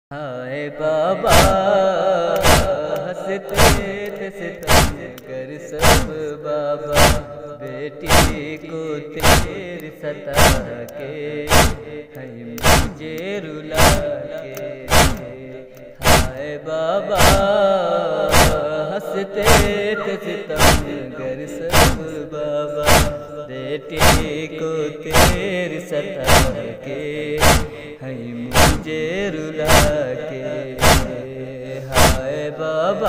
ہائے بابا ہنستے تھے ستمگر سب بابا، بیٹی کو تیری ستا کے مجھے رلا کے۔ ہائے بابا ہنستے تھے ستمگر سب بابا، بیٹی کو تیری ستا کے مجھے رلا کے۔ ہائے بابا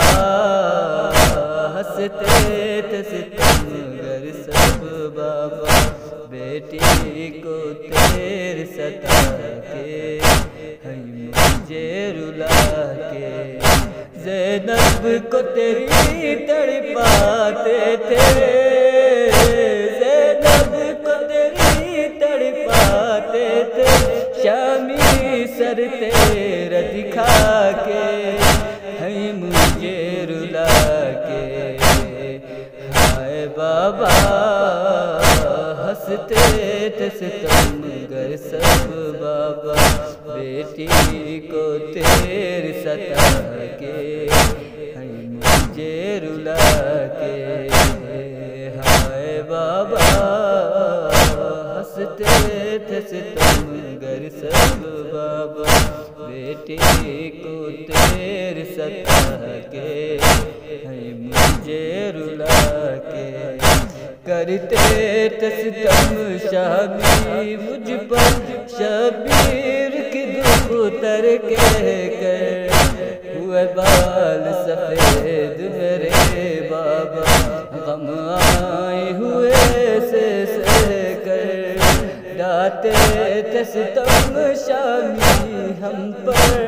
ہنستے تھے ستمگر سب بابا، بیٹی کو تیری ستا کے مجھے رلا کے۔ زینب کو تیری تڑپاتے تھے، زینب کو تیری تڑپاتے تھے، شامی سر تیرا دکھا کے مجھے رلا کے۔ ہائے بابا ہنستے تھے ستمگر سب بابا، بیٹی کو تیری ستا کے مجھے رلا کے۔ ہائے بابا ہنستے تھے ستمگر سب بابا، بیٹی کو تیری ستا کے مجھے رلا کے۔ کرتے تھے ستم شامی مجھ پر، شبیر کی دختر کہہ کر، ہوئے بال سفید میرے بابا، غم آئے ہوئے سے کر، ڈاتے تھے ستم شامی ہم پر،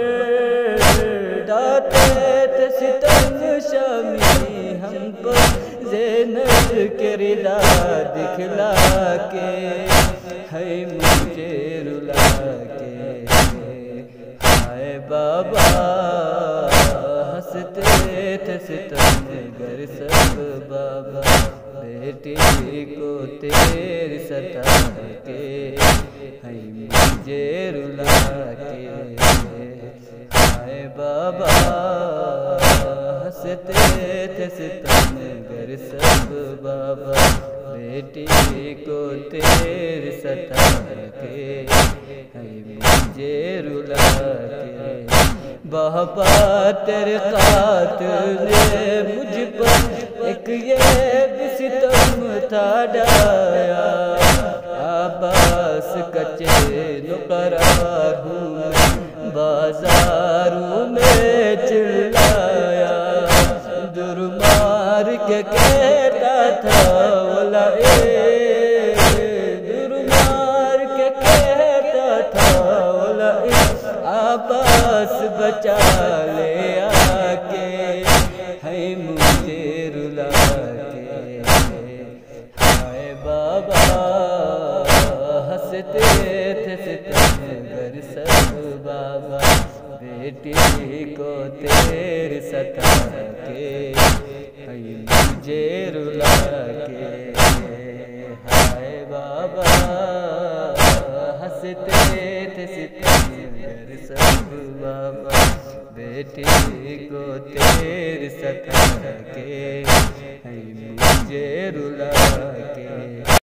ڈاتے تھے ستم شامی ہم پر، زینب کے ردا دکھلا کے مجھے رلا کے۔ ہائے بابا ہنستے تھے ستمگر سب بابا، بیٹی کو تیری ستا کے مجھے رلا کے۔ ہائے بابا ہنستے تھے ستمگر سب بابا، بیٹی کو تیری ستا کے مجھے رلا کے۔ بابا تیرے قاتل نے مجھ پر ایک یہ بھی ستم تھا ڈایا، عباس کا چین قرار ہوں بازاروں میں چلایا، در مار کے کہتا تھا ولائے، در مار کے کہتا تھا ولائے، عباس بچا لے آ کے مجھے رلا کے۔ ہائے بابا ہنستے تھے ستمگر سب بابا، بیٹی کو تیری ستا کے مجھے رلا کے۔ ہائے بابا ہنستے تھے ستمگر سب بابا، بیٹی کو تیری ستا کے مجھے رلا کے۔